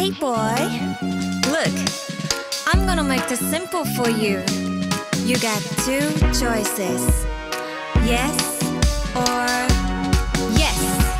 Hey boy, look, I'm gonna make this simple for you. You got two choices, yes or yes.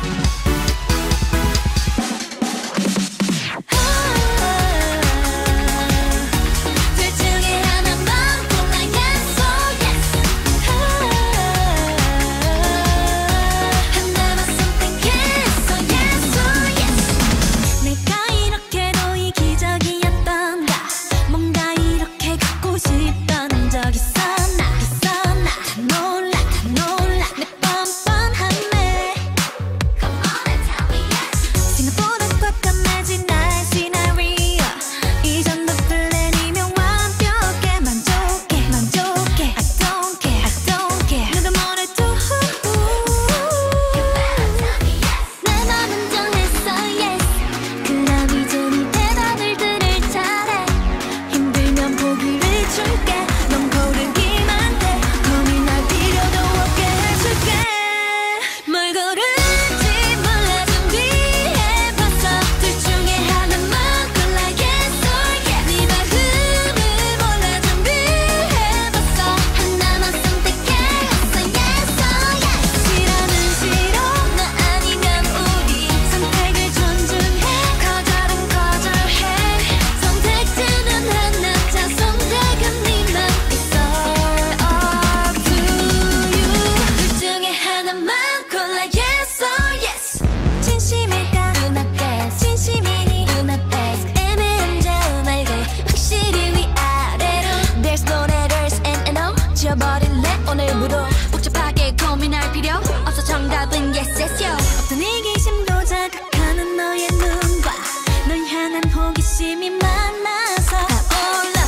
오늘부로 복잡하게 고민할 필요 없어. 정답은 yes yes yo. 어떤 이기심도 자극하는 너의 눈과 널 향한 호기심이 만나서 타올라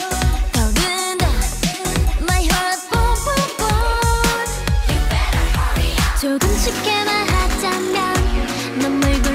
타오른다 My heart boom boom boom. You better hurry up. 조금 쉽게 말하자면 넌 뭘